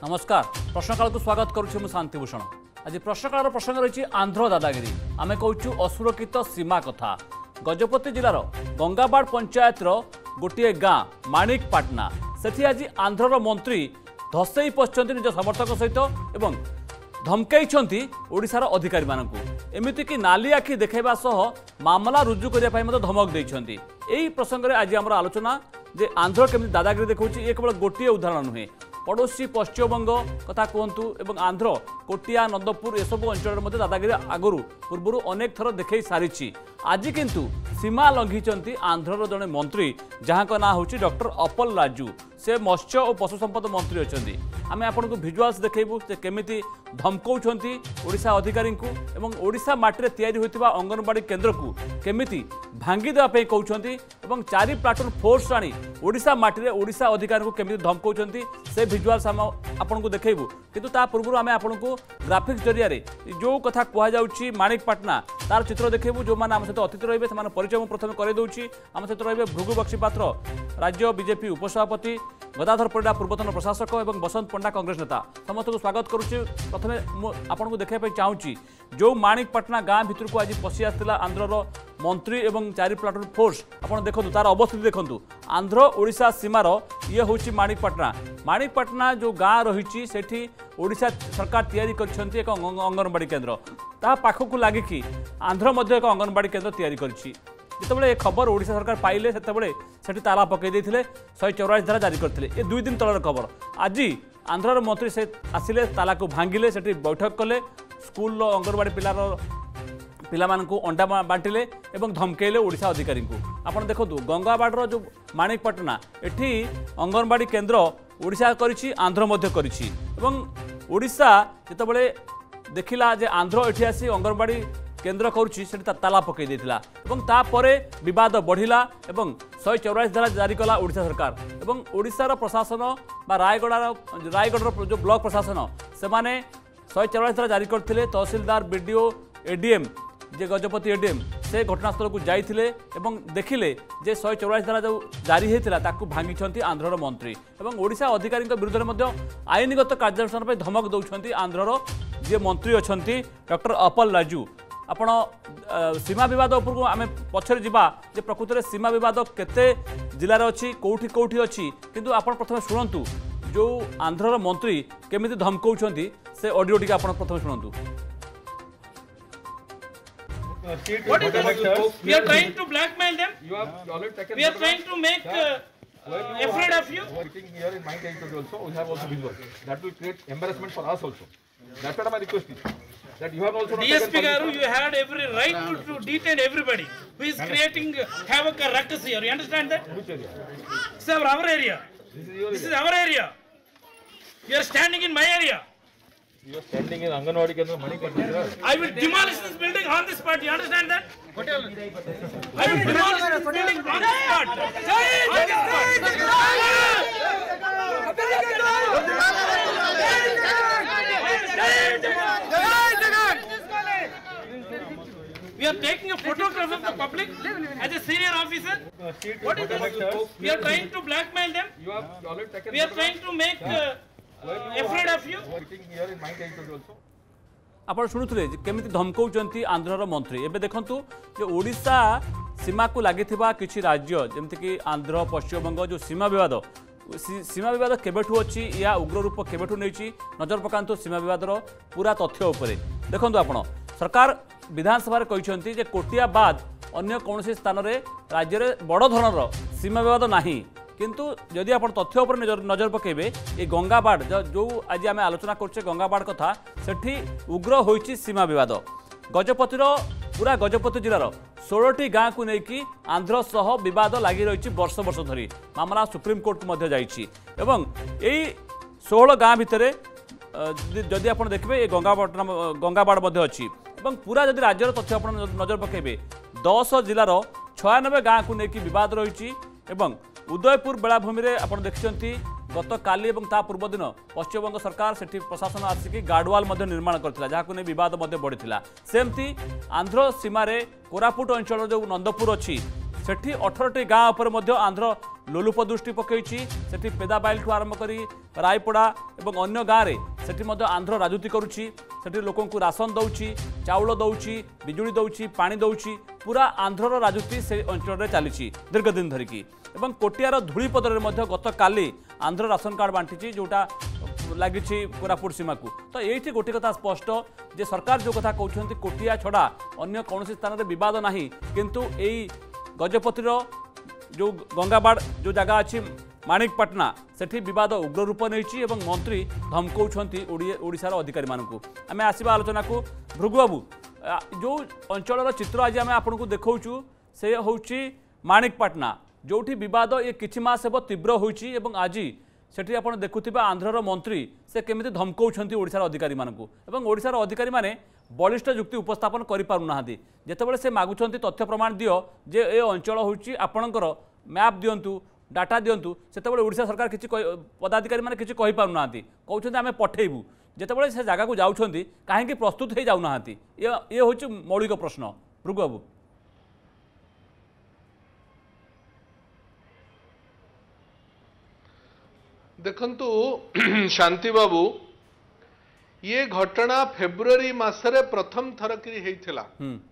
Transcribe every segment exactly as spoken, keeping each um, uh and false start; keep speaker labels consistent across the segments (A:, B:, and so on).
A: नमस्कार प्रश्नकाल को स्वागत करुच्ची शांतिभूषण। आज प्रश्नकाल प्रसंग रही आंध्र दादागिरी आम कहूँ असुरक्षित सीमा कथा। गजपति जिलार गंगाबाड़ पंचायत गोटे गाँ माणिकपाटना से आज आंध्रर मंत्री धसई पशिंट निज समर्थक सहित एवं धमकई ओडिशार अधिकारी मानक एमतीक नाली आखि देखा सह मामला रुजु करने धमक देते। यही प्रसंग में आज आम आलोचना जे आंध्र केमती दादागिरी देखा ये केवल गोटे उदाहरण नुहे पड़ोशी पश्चिमबंग कथा कहतु एवं आंध्र कोटिया नंदपुर एसबू अंचल दादागिरी आगु पूर्व अनेक थर देख सारी। आज किंतु सीमा लंघी आंध्रर जड़े मंत्री जहाँ का ना हूँ डॉक्टर अपल राजू से मत्स्य और पशु संपद मंत्री अच्छा। आम आपको भिजुआल्स देखू से केमिति धमकाउछंती ओडिशा अधिकारी को एवं ओडिशा माटी तैयारी होइतिबा अंगनवाड़ी केन्द्र को केमिति भांगी देवा पे कहउछंती एवं चारि प्लाटून फोर्स आनी ओडिशा माटी ओडिशा अधिकारी को केमिति धमकाउछंती से भिजुआल्स हम आपको देखैबू। किंतु ता पूर्व आम आपको ग्राफिक्स जरिया जो कथा कह जाउछि माणिकपाटना तार चित्र देखैबू। जो माने आम सहित अतिथि रहिबे से परिचय मु प्रथम करे दउछि। आम सहित रहिबे भृगु बक्सीपात्र राज्य बीजेपी उपसभापति, गदाधर परिडा पूर्वतन प्रशासक एवं बसंत पंडा कांग्रेस नेता समस्त को स्वागत करुच्ची। प्रथमे आपको देखा चाहूँगी जो माणिकपाटना गाँ भितर को आज पशि आसाला आंध्रर मंत्री एवं चारि प्लाटून फोर्स आप देखो तार अवस्थिति देखो आंध्र ओडिशा सीमार ये हूँ माणिकपाटना। माणिकपाटना जो गाँ रही सेठी ओडिशा सरकार तैयारी कर एक अंगनवाड़ी केन्द्र ता पाखक लगिकी आंध्र मध्य एक अंगनवाड़ी केन्द्र तैयारी करिछि। जितेबाला ये खबर ओडिशा सरकार पाइले से ताला पकई देते शहे चौराश धारा जारी करते ये दुई दिन तलर खबर। आज आंध्रर मंत्री से आसिले ताला को भांगिले से बैठक कले स्कूल अंगनवाड़ी पिलार पिला को अंडा बांटिले एवं धमकेले ओडिशा अधिकारी को। आपन देखो गंगाबाड़ जो माणिकपाटना एठी अंगनवाड़ी केन्द्र ओडिशा करिछि आंध्र मध्य करिछि एवं ओडिशा जितेबाला देखिला जे आंध्र एठी आसी अंगनवाड़ी केन्द्र करुच्ची से ताला पकई देथिला एवं तापरे विवाद बढ़िला एवं शहे चौराश धारा जारी कला ओडिशा सरकार एवं ओडिशार प्रशासन बा रायगड़ रायगढ़ जो ब्लॉक प्रशासन से माने शहे चौराश धारा जारी करथिले। तहसीलदार बीडीओ एडीएम जे गजपति एडीएम से घटनास्थल को जाइथिले एवं देखिले जे शहे चौराश धारा जो जारी होता ताकू भांगी आंध्रर मंत्री एवं ओडिशा अधिकारी विरुद्ध में आईनगत कार्यानुष्ठान पर धमक दौरान आंध्रर जे मंत्री अच्छा डॉक्टर अपल राजू। आपण सीमा बद उपर आम पछरे जीवा जे प्रकृत में सीमा बद केते जिलार अच्छी कौटी कौटी अच्छी किंतु आपण प्रथम शुणु जो आंध्रर मंत्री केमिति धमकाउछंती से ऑडियो टिके आपण प्रथम शुणु।
B: What is this? We are trying to blackmail them.
C: You have already taken.
B: We are trying to make uh, uh, afraid of you.
C: Working here in my territory also, we have also visual. That will create embarrassment for us also. That's what my request is. That you have also.
B: D S P Garu, you had every right to, to detain everybody who is creating havoc or ruckus here. You understand that?
C: Which area?
B: This is our, our area.
C: This is your
B: This
C: area.
B: is our area. You are standing in my area.
C: You are standing in Anganwadi Kendra Manikapatna.
B: I will demolish this building on this spot. You understand that? I will demolish this building on this spot. On this spot. We are taking a photograph of the public as a senior officer. What is this? We are trying to blackmail them.
C: You have already taken.
B: We are trying to make uh, afraid of you.
C: Working here in my territory also.
A: आप शुणुले केमिति धमकाउछंती आंध्रर मंत्री। एबे देखंतु जे ओडिशा सीमा को लागि किछि राज्य जेमति कि आंध्र पश्चिमबंग जो सीमा विवाद सीमा विवाद केबेठु अछि या उग्र रूप केबेठु नैछि नजर पकांतु सीमा विवादर पूरा तथ्य उपरे। देखंतु आपण सरकार विधानसभा रे कहिसंती जे कोटिया बाद अन्य कोनोसी स्थान रे राज्य रे बड़ धरनर सीमा विवाद नाही किंतु जदि आप तथ्य उपर नजर नजर पकेबे ये गंगाबाड़ जो आज आम आलोचना करछे गंगाबाड़ कथा सेठी उग्र होइछि सीमा विवाद। गजपतिर पूरा गजपति जिलार षोलटी गाँ को लेकिन आंध्र सह विवाद लगी रही वर्ष वर्ष धरी मामला सुप्रीम कोर्ट मध्य जाइछि एवं यही षोहल गाँ भितर जदि आप देखिए ये गंगापाटना गंगाबाड़ मध्य अच्छी एवं पूरा जदि राज्यर तथ्य आप नजर पकेबे दस जिलार छयानबे गाँ को लेकिन विवाद रही एवं उदयपुर बेलाभूमि में आप देखते गत काली एवं ता पूर्व दिन पश्चिमबंग सरकार सेठी प्रशासन आसिक गार्डवाल निर्माण करथिला जहां नहीं विवाद बढ़ी सेमती आंध्र सीमार कोरापुट अंचल जो नंदपुर अच्छी सेठी अठरटी गाँ उपर मध्य आंध्र लोलुप दृष्टि पकईछि सेठी पेदाबाइल ठू आरंभ करी रायपड़ा एवं अन्य गाँव में सेठी मध्य आंध्र राजनीति करुछि सेठी लोकंकु राशन दउछि चाउल दउछि बिजुली दउछि पानी दउछि पूरा आंध्रर राजनीति से अंचल में चली दीर्घ दिन धरिकी एवं कोटियार धूलीपदर मध्य गत काली आंध्र राशन कार्ड बांटी जोटा लगी कोरापुट सीमा को तो ये गोटे कथा स्पष्ट जे सरकार जो कथा कहते कोटिया छड़ा अन्य कौन स्थान में बद ना किंतु यही गजपतिर जो गंगाबाड़ जो जगह अच्छी माणिकपाटना सेठी बद उग्र रूप नहीं मंत्री धमकाउछंती ओडिशार अधिकारी मानू आम आसवा आलोचना को भृगु बाबू जो अंचल चित्र आज आम आपको देखु से हूँ माणिकपाटना जोठी बद ये किछि मास हेब तीव्र होइछि एवं आज सेठी आपण देखुथिबा आंध्रर मंत्री से केमिति धमकाउछंती ओडिशार अधिकारी मानकू एवं ओडिशार अधिकारी माने बलिष्ठ युक्ति उपस्थापन करि पारु नाहांती जेतेबेले से मागुछंती तथ्य प्रमाण दियो जे ए अंचल होउछि आपणकर मैप दियंतु डाटा दियंतु सेतेबेले ओडिशा सरकार किछि पदाधिकारी माने किछि कहि पारु नाहांती कहउछंती आमे पठेइबु जेतेबेले से जागा को जाउछंती काहेकि प्रस्तुत हे जाउ नाहांती ये ये होउछि मौलिक प्रश्न भृगु बाबू
D: देखंतु शांति बाबू ये घटना फेब्रुआरी मासरे प्रथम थर कि होइथिला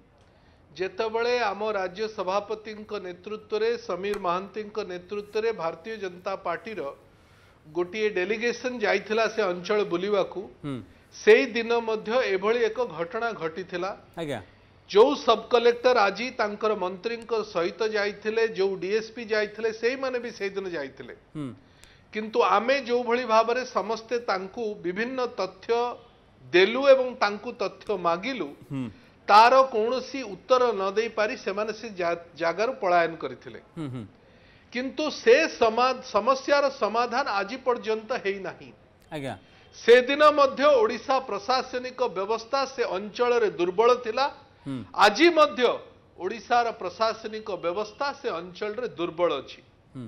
D: जेतबळे आम राज्य सभापति नेतृत्व रे समीर महांती नेतृत्व रे भारतीय जनता पार्टी रो गोटे डेलीगेशन जाइथिला से अंचल बुलिवाकू सेई दिन मध्य एभली एक घटना घटिथिला आज्ञा जो सब कलेक्टर आज तांकर मंत्री सहित जाइथिले जो डीएसपी जाइथिले सेई माने भी सेई दिन जाइथिले किंतु आमे जो भली भाबरे समस्ते तांकु विभिन्न तथ्य देलु एवं तांकु तथ्य मागिलु तार कौनसी उत्तर न दे पारी से माने से जागार पलायन करथिले किंतु से समस्यार समाधान आज पर्यंत हेई नाही आज्ञा से दिन मध्य ओडिशा प्रशासनिक व्यवस्था से अंचल रे दुर्बल थिला आज मध्य ओडिशार प्रशासनिक व्यवस्था से अंचल रे दुर्बल अछि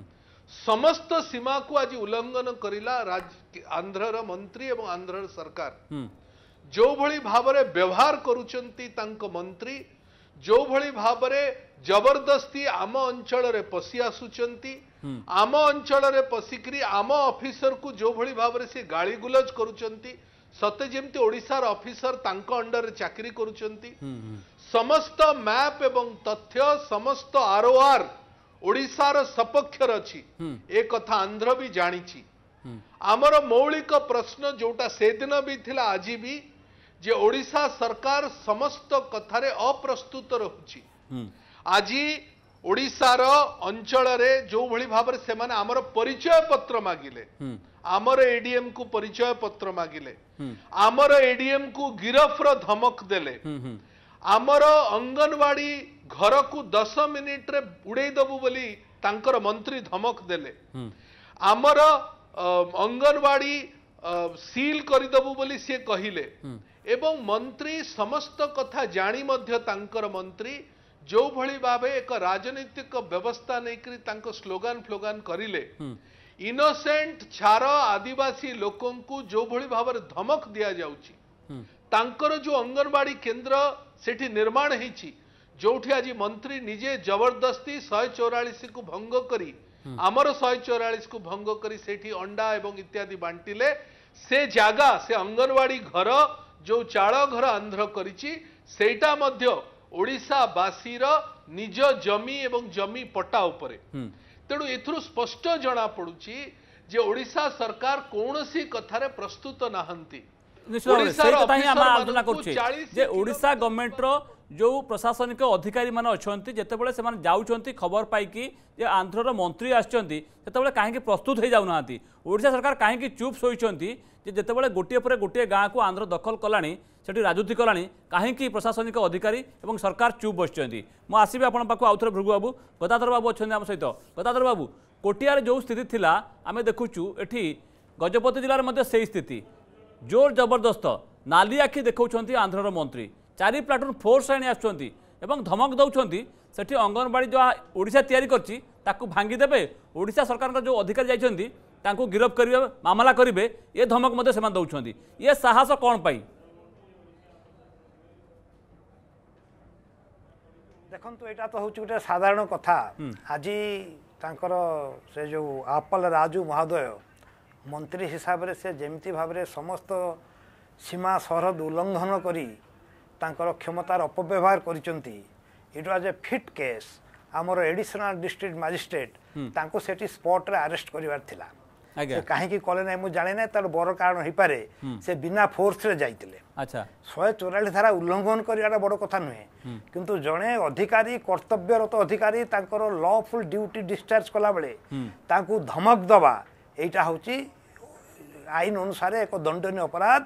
D: समस्त सीमा को आज उल्लंघन करिला आंध्रर मंत्री एवं आंध्रर सरकार जो भली भावरे व्यवहार करुचंती तांको मंत्री जो भली भावरे जबरदस्ती आम अंचल रे पसी आसुचंती आम अंचल रे पसिकरी आम ऑफिसर को जो भली भावरे से गाली गुलज करुचंती सते जेमती ओडिशार ऑफिसर तांको अंडर रे चाकरी करुचंती समस्त मैप एवं तथ्य समस्त आरओआर ओडिशार सपक्षर अछि ए कथा आंध्र भी जानिछि आमर मौलिक प्रश्न जोटा से दिन भी थिला आज भी जे ओडिशा सरकार समस्त कथारे अप्रस्तुत रहुछि आज ओडिशार अंचल रे जो भली भाबरे से माने आमर परिचय पत्र मागिले आमर एडीएम को परिचय पत्र मागिले आमर एडीएम को गिरफ्र धमक देले आमर अंगनवाड़ी घर को दस मिनिट रे उड़े दबु बोली तांकर मंत्री धमक देले आमर अंगनवाड़ी सील करदबु बोली से कहिले एवं मंत्री समस्त कथा जानी मध्य तांकर मंत्री जो भली भावे एक राजनीतिक व्यवस्था नहीं करी तांको स्लोगान फ्लोगान करिले इनोसेंट छार आदिवासी लोकों को जो भली भावे धमक दिया जाउची तांकर जो अंगनवाड़ी केंद्र सेठी निर्माण हेछि जोठी आज मंत्री निजे जबरदस्ती शहे चौरालीस को भंग करी आमर शहे चौरालीस को भंग करी सेठी अंडा एवं इत्यादि बांटिले से जागा से अंगनवाड़ी घर जो चाल घर आंध्र करिछि सेटा मध्य ओडिशा बासीर निज जमी एवं जमी पट्टा उपरे तेणु एथुरु स्पष्ट जना पड़ुछि जे ओडिशा सरकार कोनोसी कथारे प्रस्तुत नाहंती
A: आलोचना करुचे ओडिशा गवर्नमेंट रो जो प्रशासनिक अधिकारी मान अच्छे जितेबाला से जाऊँच खबर पाइकी जे आंध्रर मंत्री आसते कहीं प्रस्तुत हो जाऊना ओडिशा सरकार कहीं चुप शोचती जितेबाला गोटे पर गोटे गाँव को आंध्र दखल कलानी सेठी राजनीति कलानी कहीं प्रशासनिक अधिकारी और सरकार चुप बसुँच मु आसबि आपण पाखु आउ थे भृगु बाबू गदाधर बाबू अच्छा आम सहित गदाधर बाबू कोटियार जो स्थिति थिला आम देखुचु एठी गजपति जिलार मध्य से स्थिति जोर जबरदस्त नाली आखि देखा आंध्रर मंत्री चारि प्लाटून फोर्स आनी आसुँच धमक दौरान सेठी अंगनवाड़ी जो ओडिशा तैयारी करछि ताकू भांगीदेवे ओडिशा सरकार जो अधिकारी जाइछन्ति तांकू गिरफ करिवे मामला करिवे ये धमक मध्य सेमान दौरान ये साहस कौन पाई
E: देखो यहाँ तो हूँ गोटे साधारण कथा आज तांकर से जो आपल राजू महोदय मंत्री हिसाब से जमती भाव में समस्त सीमा सरहद उल्लंघन करी तांकर क्षमतार अपव्यवहार करिसंती it was a fit case आमर एडिशनल डिस्ट्रिक्ट मजिस्ट्रेट तांको सेठी स्पॉट रे अरेस्ट करिवार थिला कहीं कले ना मुझे जाने ना तार बड़ कारण हो पारे से बिना फोर्स रे जाइतिले
A: अच्छा
E: शहे चौरालीस धारा उल्लंघन करिवाटा बड़ कथा नुहे किंतु जड़े अधिकारी कर्तव्यरत अधिकारी तांकर लॉफुल ड्यूटी डिस्चार्ज कला बेले तांको धमक दबा एटा होची आईन अनुसार एक दंडनीय अपराध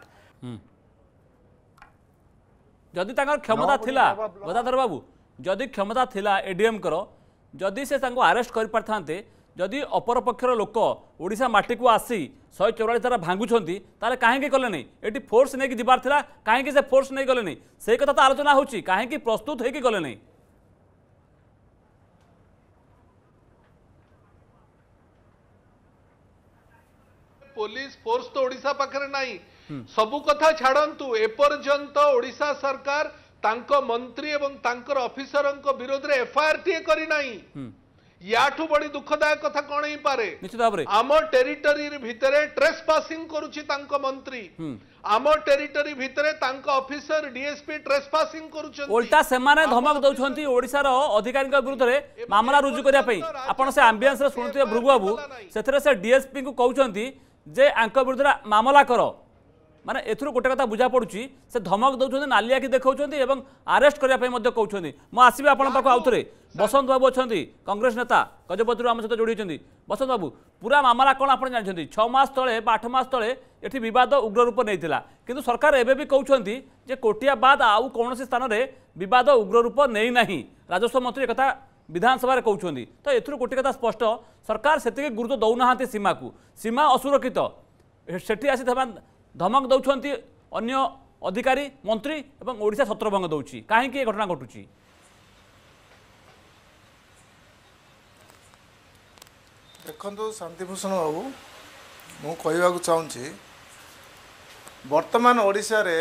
A: जदि तांकर क्षमता थिला गदाधर बाबू जदि क्षमता थिला एडीएम करो जदि से तांको अरेस्ट कर पारथांते जदि अपर पक्षर लोक ओडिशा माटी को आसी शहे चौरालीस धारा भांगुछंती ताले काहेकि कले नहीं एटी फोर्स नहीं जिबार थिला काहेकि से फोर्स नहीं गले नहीं से कथा तो आलोचना होची काहेकि प्रस्तुत है कि गले नहीं
D: पुलिस फोर्स तो ओडिशा पाखरे नहीं सबु कथा छाड़ंतु एपर्यंत ओडिशा सरकार तांको मंत्री एवं तांकर ऑफिसरंको विरोध रे एफआईआर टी करी नहीं याठू बड़ी दुखदायक कथा कोन ही पारे
A: निश्चित भाबरे
D: आम टेरिटरी भितरे ट्रेस पासिंग करूची तांको मंत्री आम टेरिटरी भितरे तांको ऑफिसर डीएसपी ट्रेस पासिंग करूछन
A: उल्टा सेमाने धमक दउछंती ओडिसा रो अधिकारी के विरुद्ध रे मामला रुजु करिया पई आपण से एम्बियंस रे सुनथिबे भृगु बाबू सेथरे से डीएसपी को कहउछंती जे आंक विरुद्ध मामला करो माने एथुर गोटे कथा बुझा पड़ुची से धमक दउछंती नालिया की देखौछंती एवं अरेस्ट करिया पई मध्ये कहउछंती म आसीबे आपण पाखो आउथरे बसंत बाबू अछंती कांग्रेस नेता गजपति आम सहित जोड़ी होती बसंत बाबू पूरा मामला कौन आप जानते छः मास तले आठ मास तले ये बद उग्र रूप नहीं किंतु सरकार एवं भी कहते जे कोटिया बाद आउ कौन स्थान में बद उग्र रूप नहीं ना राजस्व मंत्री एक विधानसभा कहते तो एथुर गोटे कथा स्पष्ट सरकार से गुरुत्व दौना सीमा को सीमा असुरक्षित सेठी आसी धमक दौरान अन्य अधिकारी मंत्री और ओडिशा छत्रभंग दौची कहीं घटना घटुची
F: देखो शांतिभूषण बाबू मु कहवाक चाहूँगी वर्तमान ओडिशा रे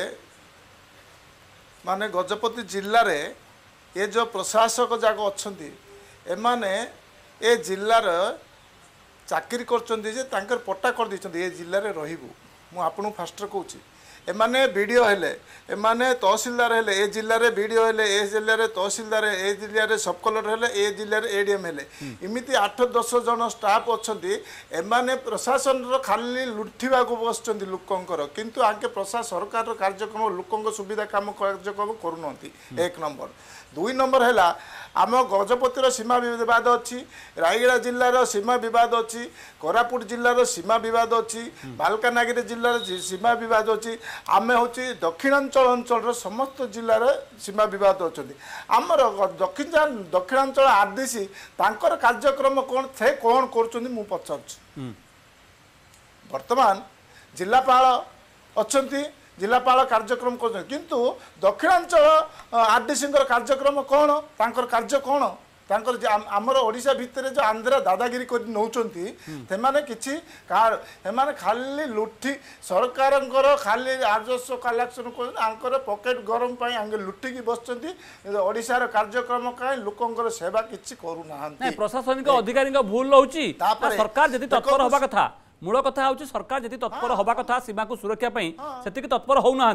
F: माने गजपति जिल्ला रे ये जो प्रशासक जाक अच्छी एमाने ए जिल्लार चाकरी कर पट्टा कर दी ये जिले में रहीबू मु आपन फास्ट कहूँ एमाने वीडियो हेले एमाने तहसीलदार हेले ए जिले में वीडियो हेले ए जिले में तहसीलदार ए जिले में सब कलर हेले ए जिले में एडीएम हेले इमिति आठ दस जन स्टाफ अच्छी एमाने प्रशासन खाली लुटिवा को बसुँच लोकंकर किंतु आगे प्रशासन सरकार कार्यक्रम लोक सुविधा काम कार्यक्रम करूना एक नंबर दुई नंबर है आम गजपतिर सीमा बद अच्छी रायगड़ा जिलार सीमा बद अच्छी कोरापुट जिलार सीमा बद अच्छी मालकानगिरी जिलार सीमा बद अच्छी आम हूँ दक्षिणांचल अंचल समस्त जिलार सीमा बद अच्छा आमर दक्षिण दक्षिणांचल आरडीसी तांकर कार्यक्रम कौन थे कौन कर पचार वर्तमान जिलापाल अच्छा जिलापाल कार्यक्रम कर किंतु दक्षिणांचल आरडीसी कार्यक्रम कौन तांकर कार्य कौन तांकर आमर ओडिशा भितर जो आंध्र दादागिरी कर नौचंती सेमाने किछि कार सेमाने खाली लुटी सरकार खाली राजस्व कलेक्शन कर पॉकेट गरम पाई आंगे लुटिकी बसचंती ओडिशार कार्यक्रम काई लोकंकर सेवा किछि करू नाहंती
A: प्रशासनिक अधिकारी भूल रहउची सरकार जति तत्पर होबा कथा मूल कथा हूँ सरकार जी तत्पर हवा कथा सीमा को सुरक्षा से तत्पर होना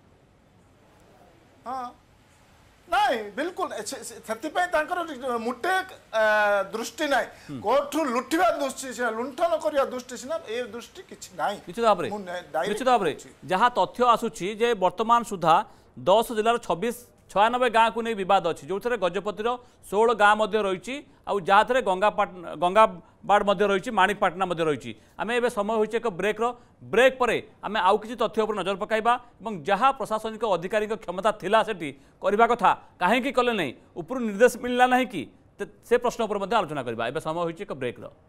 F: नहीं बिल्कुल से मुटे दृष्टि ना कोठू लुटिवा दृष्टि लुंठन करने दृष्टि सीना ए दृष्टि किछि नाही
A: निश्चित भाव निश्चित भाव जहाँ तथ्य आसूची जे वर्तमान सुधा दस जिलार छब्बीस छयानबे गाँव को नहीं बद अच्छी जो थे गजपतिर षोल गाँव रही जहाँ थे गंगापाटना गंगाबाड़ रही माणिकपाटना रही आम ए समय हो एक ब्रेक रो ब्रेक पर आम आउ कि तथ्य पर नजर पकाइबा और जहाँ प्रशासनिक अधिकारी क्षमता थिला सेठी करबा कथा कहीं कले नहीं ऊपर निर्देश मिलला नहीं कि से प्रश्न पर आलोचना करबा एबे समय हो एक ब्रेक रो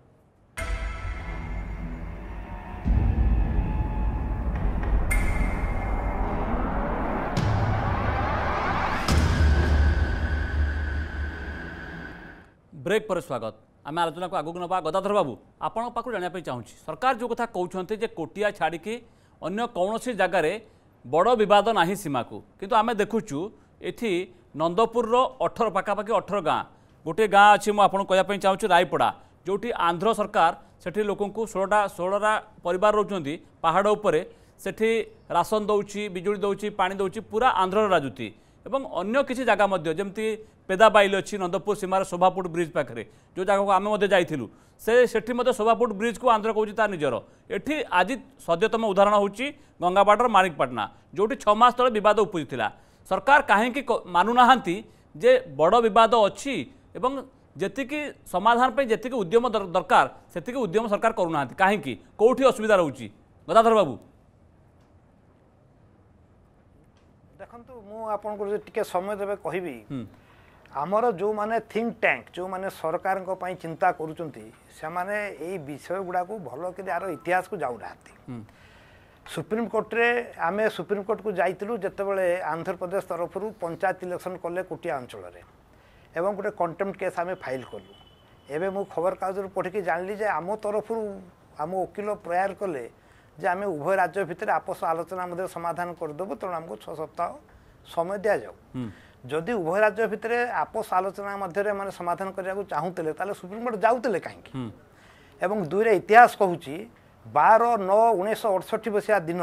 A: ब्रेक पर स्वागत आम आलोचना को आगक नवा गदाधर बाबू आपण पाखु जानापी चाहूँ सरकार जो कथा कहते जे कोटिया छाड़ी अन्य कौन जगार बड़ बद ना सीमा को किंतु आम देखुचु एथि नंदपुर अठर पाखापाखि अठर गाँ गोटे गाँ अच्छी मुझे कहवाई चाहूँ रायपड़ा जोटी आंध्र सरकार सेठी लोक षोलटा षोलटा परिवार रोचंती पहाड़ उपरे सेठी राशन दौची बिजुली दौची पानी दौची पूरा आंध्र राजुति एवं अन्य किसी जगह मध्य जमती पेदाबाइल अच्छी नंदपुर सीमार शोभापुट ब्रिज पाखे जो जगह को आम जाइलु से सेठी मध्य शोभापुट ब्रिज को आंध्र कहूँ तार निजर एठी आज सद्यतम उदाहरण होची गंगाबाड़र माणिकपाटना जोटी छमास तले बद उपजिला सरकार कहीं मानुना जे बड़ बद अच्छी एवं जेतिकी समाधान पे जेतिकी उद्यम दरकार सेतिकी उद्यम सरकार करूना कहीं कौटी असुविधा रोची गदाधर बाबू
E: देखो मु आपन टिके समय देबे कहबी आमर जो माने थिंक टैंक जो माने सरकार को पई चिंता करूचंती से माने एई विषय गुडा को भलो कि यार इतिहास को जाउ रहती सुप्रीम कोर्ट रे आमे सुप्रीम कोर्ट को जाइतिलु जते बेले आंध्र प्रदेश तरफ रु पंचायत इलेक्शन कले कोटिया अंचल रे एवं गोटे कंटेम्प्ट केस आमे फाइल कलु एबे मु खबर कागज पढ़ी कि जानली जे आम तरफ आम वकिल प्रयार कले जे आमे उभय राज्य भितर आपस आलोचना मध्य समाधान करदेबु तेणु आमको छः सप्ताह समय दि जाऊ जदि उभय राज्य भितर आपस आलोचना मध्य माने समाधान करने चाहूले ताले सुप्रीम कोर्ट जाऊले कहीं एवं दुई रे इतिहास कहूँ बार नौ उन्नीस अड़सठ बसिया दिन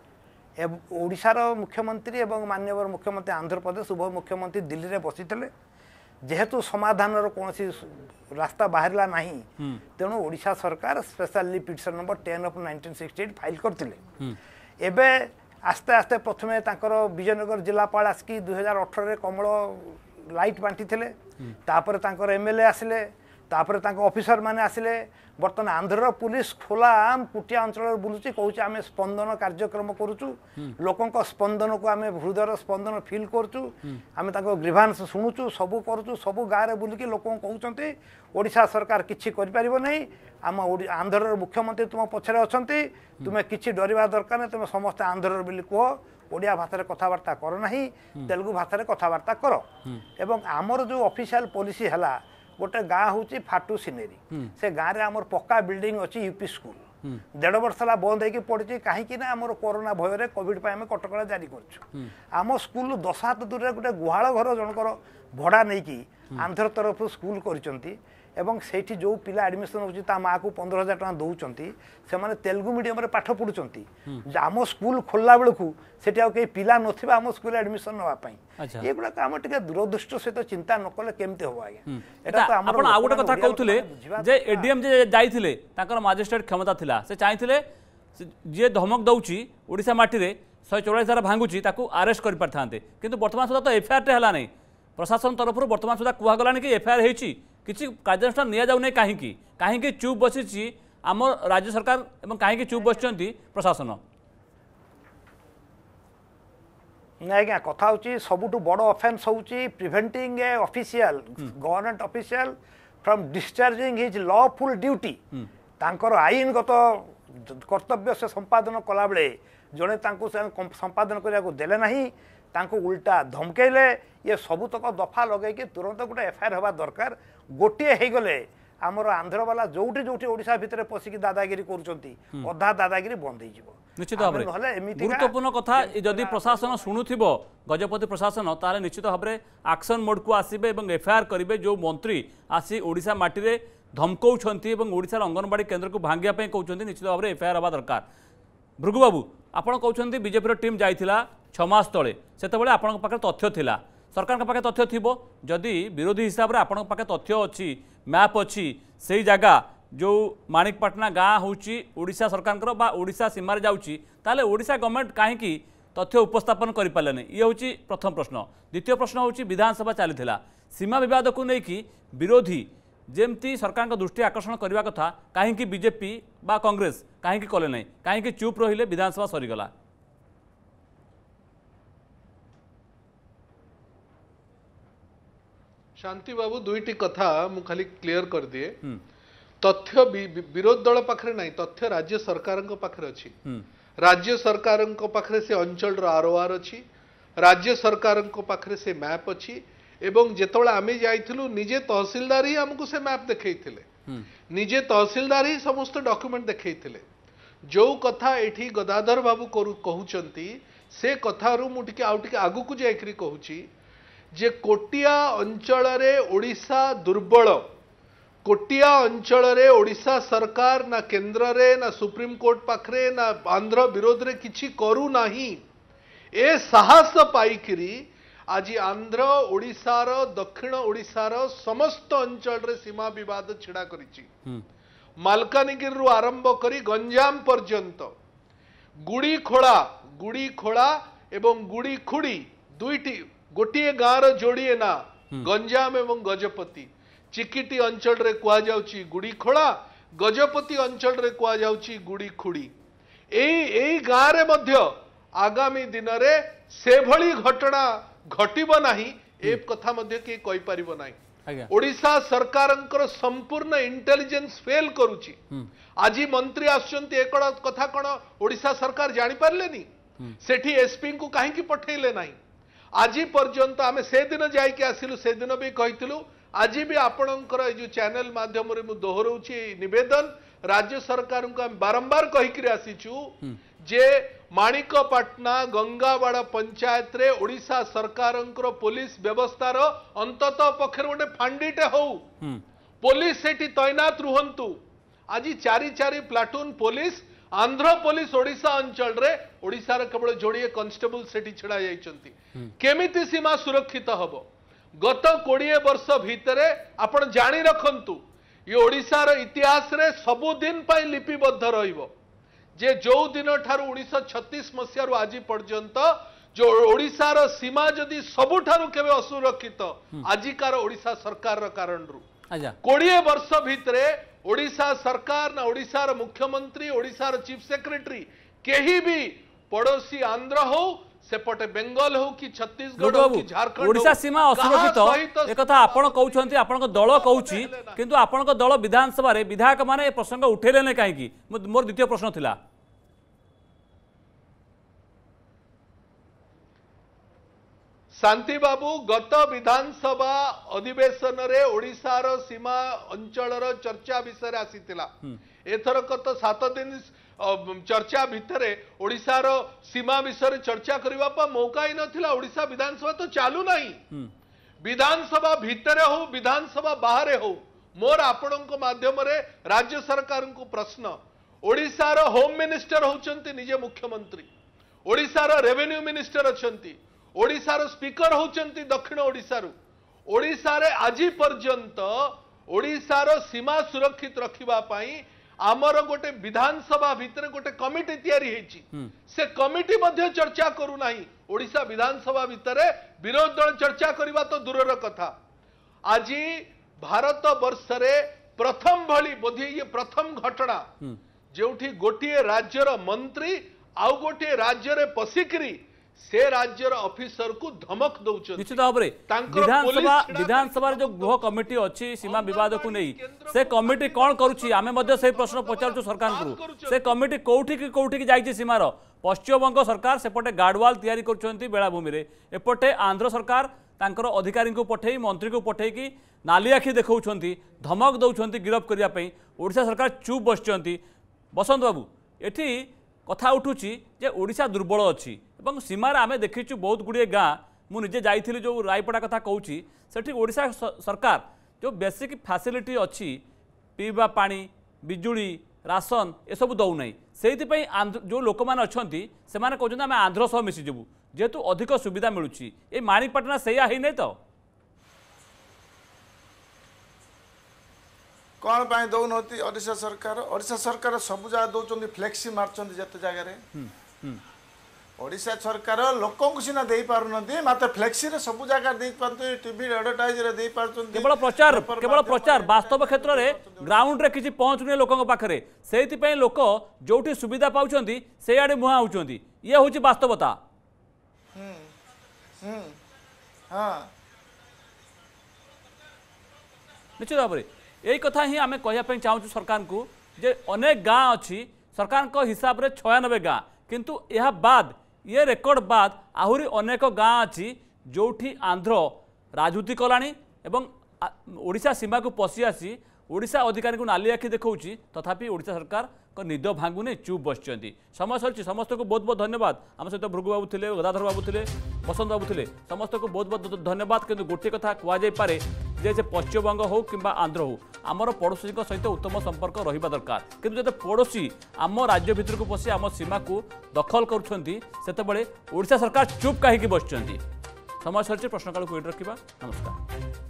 E: ओडिशार मुख्यमंत्री एवं माननीय मुख्यमंत्री आंध्र प्रदेश उभय मुख्यमंत्री दिल्ली में बसी जेहेतु समाधान कौन रास्ता बाहरला नहीं तेणु ओडिशा सरकार specially petition number ten of nineteen sixty eight file करते एबे आस्ते आस्ते प्रथमे तांकर विजयनगर जिलापाल आसिकी दुई हजार अठर रे कमल लाइट बांटी थे तापर तांकर एमएलए आसिले तापर तांकर ऑफिसर माने आसिले बर्तमान आंध्र पुलिस खोला आम कुटिया अंचल बुलूची कहूँ आम स्पंदन कार्यक्रम करुचु लोकों स्पंदन को आम हृदय स्पंदन फिल करुचु आम ग्रीभांस शुणुचु सबू करुचु सबू गाँव में बुलिकी लोक कहते ओडिशा सरकार किछि करि नहीं आम आंध्र मुख्यमंत्री तुम पछरे अछंती तुमे किछि डरिबा दरकार नहीं तुम समस्त आंध्र बोली कह ओडिया भाषा कथबार्ता कर नहीं तेलुगु भाषा कथबार्ता कर एवं आमर जो ऑफिशियल पॉलिसी है गोटे गाँ हूँ फाटू सिनेरी से गाँव में आम पक्का बिल्डिंग अच्छी यूपी स्कूल देढ़ वर्ष है बंद होगी पड़ी कहीं आमर कोरोना भय कोविड आम कटका जारी कर आम स्कूल दश हाथ दूर गोटे गुहाल घर जनकर भड़ा नहीं कि आंध्र तरफ स्कूल कर एवं सेठी जो पिला एडमिशन होता माँ को पंद्रह हजार टका दौरान से तेलुगु मीडियम रे पाठ पढ़ुंट आम स्कूल खोलला बेलू से कई पिला नथिबे आम स्कूल एडमिशन नापी ये गुड़ा आम टे दूरदृष्टि सहित चिंता न कले केमती हम आज्ञा
A: आपण आ गोटे कथा कहतुले जे एडीएम जे जाइथिले ताकर मजिस्ट्रेट क्षमता थिला से चाहिथिले जे धमक दउची ओडिसा माटी रे एक सौ चौवालीस धारा भांगुची ताकू अरेस्ट कर पारथांते किंतु वर्तमान सुधा तो एफआईआर टे हला नै प्रशासन तरफ वर्तमान सुधा कुहा गलानी कि एफआईआर हेची किसी कार्यानुष्ठान नि जाऊ नहीं कहीं कहीं चुप बसी आम राज्य सरकार एवं कहीं चुप बस प्रशासन
E: ना आज्ञा कथा हूँ सबुठ बड़ ऑफेंस हूँ preventing a official government official from discharging his lawful duty तांकर आईनगत कर्तव्य से संपादन कला बेले जड़े संपादन करने देले नहीं तांको उल्टा धमकेले ये सबुतक दफा लगे तुरंत गोटे एफआईआर हवा दरकार गोटे हो गले आमर आंध्र वाला जोटी जोटी ओडिशा भितर पशिकी दादागिरी करुचंती अधा दादागिरी बंद हो
A: निश्चित भाव में गुरुत्वपूर्ण कथा जदि प्रशासन शुणुथिबो गजपति प्रशासन ताले निश्चित भाव में एक्शन मोड को आसीबे एवं एफआईआर करिवे जो मंत्री आसी ओडिशा माटी रे धमकाउछंती एवं ओडिसा अंगनवाड़ी केन्द्र को भांगिया पे कहउछंती निश्चित भाव में एफआईआर हवा दरकार भृगु बाबू आपण कहउछंती बीजेपी टीम जाइथिला छमास तले सेतबेले आपण पाखे तथ्य थिला सरकार पाखे तथ्य थिबो जदि विरोधी हिसाब से आपण पाखे तथ्य अच्छी मैप अच्छी से जगह जो माणिकपाटना गाँ हूँ ओडिशा सरकार बा ओडिशा सीमार जाऊँगी ताले ओडिशा गवर्नमेंट कहीं तथ्य उपस्थापन कर पारे ये हूँ प्रथम प्रश्न द्वितीय प्रश्न हूँ विधानसभा चली सीमा बद को लेकिन विरोधी जमती सरकार दृष्टि आकर्षण करने कथा कहीं बीजेपी बा कांग्रेस कहीं कले ना कहीं चुप रहिले विधानसभा सरीगला
D: शांति बाबू दुईटी कथा मु खाली क्लियर कर दिए तथ्य विरोध दल पाखरे नहीं तथ्य राज्य सरकार पाखरे अच्छी राज्य सरकार पाखरे से अंचल आरओआर अच्छी राज्य सरकार पाखरे से मैप अच्छी एवं जेतबेले आमे जाइथिलु निजे तहसीलदार ही हमको से मैप देखैथिले निजे तहसीलदार ही समस्त डॉक्यूमेंट देखैथिले जो कथा एठी गदाधर बाबू कहउचंती से कथारू मु टिके आउ टिके आगु को जाइकरी कहूची जे कोटिया अंचल रे ओडिशा दुर्बल कोटिया अंचल रे ओडिशा सरकार ना केंद्र रे ना सुप्रीम कोर्ट पाखरे ना आंध्र विरोध रे किछि करू नाही ए साहस पाइकरी आज आंध्र ओडिशार दक्षिण ओडिशार समस्त अंचल रे सीमा विवाद छिड़ा करिछि मालकानगिरी रु आरंभ करी गंजाम पर्यंत गुड़ी खोला गुड़ी खोला एवं गुड़ी खुड़ी दुईटी गोटे गाँव जोड़िए ना गंजाम एवं गजपति चिकिटी अंचल रे कुआ जाउची गुड़ी खोला गजपति अंचल रे कुआ जाउची गुड़ी खुड़ी एई एई गाँ रे मध्य आगामी दिन रे से भली घटना घटिबो नाही ए कथा मध्य के कहि परिबो नाही ओडिशा सरकारंकर संपूर्ण इंटेलिजेंस फेल करूची आज मंत्री आसुचंती एक कथा कोन ओडिशा सरकार जानि पारलेनी सेठी एसपी को काहे की पठेले नाही आज पर्यंत आमे से दिन जाय के आसिलु से दिन भी कहितलु आज भी आपणकर जो चैनल माध्यम रे मु दोहराउची निवेदन राज्य सरकार को हम बारंबार कहिकरी आसीचु जे माणिकपाटना गंगावाड़ा पंचायत रे ओडिशा सरकारंकर पुलिस व्यवस्थार अंततः पक्षर गोटे फांडीटे हो पुलिस सेठी तैनात रुहंतु आज चारि चारि platoon police Andhra police Odisha अंचल रे ओडिशा रे केवल जोड़िए कांस्टेबल सेठी छड़ा जाइछंती केमिति सीमा सुरक्षित हबो गत कोड़े वर्ष भितरे आपण जानी रखंतु ये ओडिशा रो इतिहास रे सबु दिन पाई लिपिबद्ध रहिबो जे जो दिन ठारू उन्नीस छत्तीस मसीह रु आज पर्यंत जो ओडिशा रो सीमा जदि सबुठारू केबे असुरक्षित आजिकार ओडिशा सरकार रो कारण रु कोड़े वर्ष भितरे ओडिशा सरकार ना ओडिशा रो मुख्यमंत्री ओडिशा रो चीफ सेक्रेटरी केही भी पड़ोसी आंध्र हो सेपटे बेंगल हो कि छत्तीसगढ़ हो कि झारखंड
A: ओडिशा सीमा असुरक्षित एक कथा आपण कहउछंती आपण दल कहउची किंतु आपण दल विधानसभा रे विधायक माने प्रसंग उठेले नै काहे की मोर द्वितीय प्रश्न थिला
D: शांति बाबू गत विधानसभा अधिवेशन रे ओडिशा रो सीमा अंचल रो चर्चा विषय आसीतिला एथर कत सात दिन चर्चा भितरे ओडिशा रो सीमा विषय चर्चा करबा पा मौका ही नथिला ओडिशा विधानसभा तो चालू नहीं विधानसभा भितरे हो विधानसभा बाहर हो मोर आपणक माध्यम रे राज्य सरकार को प्रश्न ओडिशा रो होम मिनिस्टर होचंती निजे मुख्यमंत्री ओडिशा रो रेवेन्यू मिनिस्टर अछंती ओडिशा रो स्पीकर होचंती दक्षिण ओडिशा रो ओडिशा रे आजि पर्यंत ओडिशा रो सीमा सुरक्षित रखिबा पाई आमर गोटे विधानसभा भितर गोटे कमिटी तैयारी हेची से कमिटी मध्य चर्चा करू नाही ओडिशा विधानसभा भितर विरोध दल चर्चा करिबा तो दूरर कथा आज भारत वर्ष रे प्रथम भली बोधे ये प्रथम घटना जोठी गोटे राज्यर मंत्री आउ गोटे राज्य रे पसिकरी से राज्यर ऑफिसर को धमक दउछन
A: निश्चित भाव रे विधानसभा विधानसभा जो गृह कमिटी अछि सीमा विवाद को नहीं से कमिटी कौन करूची आमे मध्य से प्रश्न पचारछु सरकार को से कमिटी कोठी की कोठी की जाइछि सीमार पश्चिमबंग सरकार सेपटे गार्डवाल तैयारी करछंती बेलाभूमि रे एपटे आंध्र सरकार तांकर अधिकारी को पठेई मंत्री को पठेई की नाली आखि देखौछंती धमक दउछंती गिरफ करिया पई ओडिशा सरकार चुप बसचंती बसंत बाबू एठी कथा उठुची जे ओडिशा दुर्बल अछि एवं सीमार आमे देखिछु बहुत गुड़िए गाँ मु निजे जाइथिली जो रायपड़ा कथा कहूची सेठी ओडिशा सरकार जो बेसिक फैसिलिटी अच्छी पीवा पानी बिजुली राशन ए सब दौ नहीं से जो लोक मैंने अच्छा से कहते आम आंध्र सह मिशीजु जेहेतु अधिक सुविधा मिलूँ ये माणिकपाटना सैया ही नहीं तो
F: कौन पाई दौनती ओडिशा सरकार ओडिशा सरकार सब जगह दौरान फ्लेक्सी मार्चंट जिते जगह ओडिशा सरकार लोक सीना दे पारनती मात्र फ्लेक्सी रे सब जगह दे पारते टीवी एडवर्टाइज रे दे पारछन
A: केवल प्रचार केवल प्रचार वास्तव क्षेत्र रे ग्राउंड रे किछि पहुंचुने लोकन पाखरे सेति पई लोक जोठी सुविधा पाउछंती से आडे मुहा होउछंती ये होछि वास्तवता
F: हम्म हम्म हां
A: निश्चित भाव में यही कथा ही आम कहवाई चाहूँ सरकार को जे अनेक गाँ अच्छी सरकार को हिसाब रे छयानबे गाँ किंतु यह बाद ये रेकर्ड बाद आहुरी अनेक गाँ अच्छी जोठी आंध्र राजनीति कलानी एवं ओडिशा सीमा को पशि आसी ओडिशा अधिकारी को नाली आखि देखौछि तथापि ओडिशा सरकार को निद भांगुने चुप बसचंती समय सर समस्त को बहुत बहुत धन्यवाद आम सहित भृगु बाबू थे गदाधर बाबू थे। बसंत बाबू थे समस्त को बहुत बहुत धन्यवाद किंतु गोटे कथा कहुपे जे से पश्चिमबंग हो कि आंध्र हो आमर पड़ोशी सहित उत्तम संपर्क रहा दरकार किंतु जब पड़ोशी आम राज्य भितर को पशि आम सीमा को दखल करुँच सरकार चुप कहीं बस समय सर प्रश्नकाल को रखा नमस्कार।